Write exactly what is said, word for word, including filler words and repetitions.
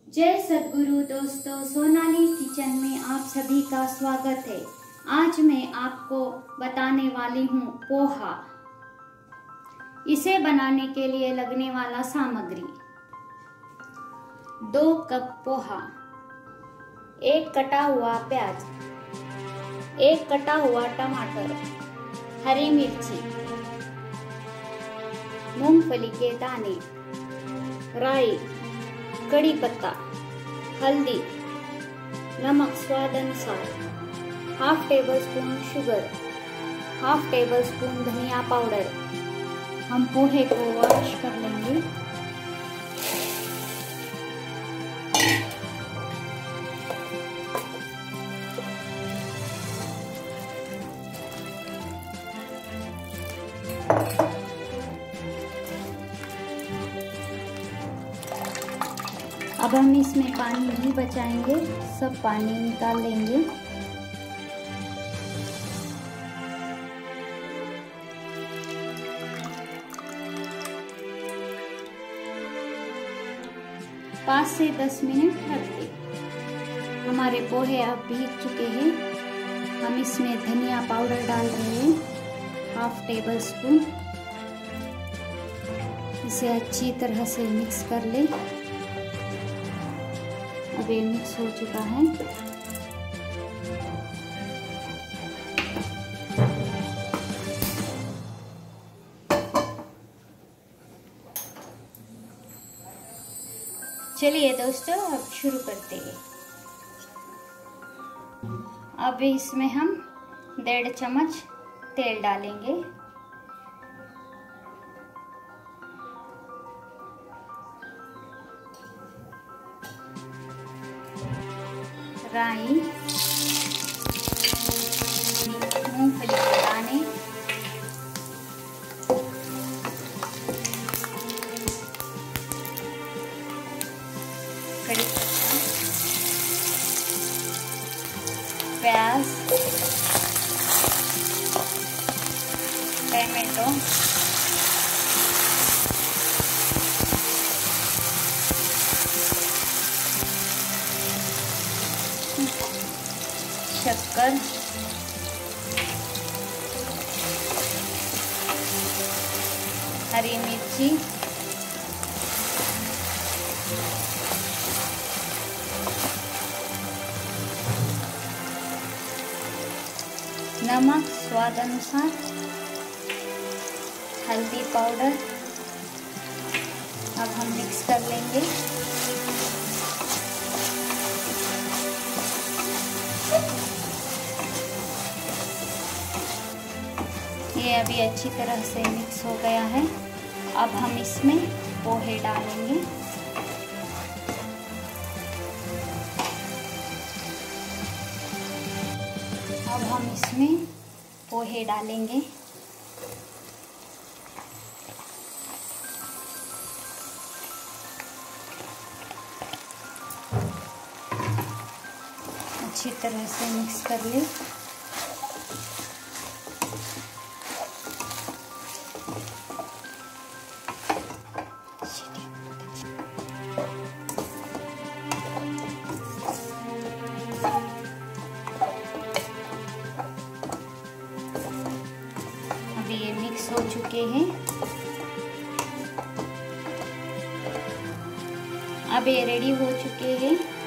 जय सद्गुरु दोस्तों, सोनाली किचन में आप सभी का स्वागत है। आज मैं आपको बताने वाली हूँ पोहा। इसे बनाने के लिए लगने वाला सामग्री: दो कप पोहा, एक कटा हुआ प्याज, एक कटा हुआ टमाटर, हरी मिर्ची, मूंगफली के दाने, राई, कड़ी पत्ता, हल्दी, नमक स्वाद अनुसार, half tablespoon sugar, half tablespoon धनिया पाउडर। हम पोहे को वॉश कर लेंगे। अब हम इसमें पानी नहीं बचाएंगे, सब पानी निकाल लेंगे। पाँच से दस मिनट रख दें। हमारे पोहे अब भीग चुके हैं। हम इसमें धनिया पाउडर डाल रहे हैं, हाफ टेबल स्पून। इसे अच्छी तरह से मिक्स कर लें। अब ये मिक्स हो चुका है। चलिए दोस्तों, अब शुरू करते हैं। अब इसमें हम डेढ़ चम्मच तेल डालेंगे। राई, मूंगफली के दाने, कड़ी पत्ता, प्याज, टमाटो, शक्कर, हरी मिर्ची, नमक स्वाद अनुसार, हल्दी पाउडर। अब हम मिक्स कर लेंगे। ये अभी अच्छी तरह से मिक्स हो गया है। अब हम इसमें पोहे डालेंगे। अब हम इसमें पोहे डालेंगे। अच्छी तरह से मिक्स कर ले। अभी ये मिक्स हो चुके हैं। अब ये रेडी हो चुके हैं।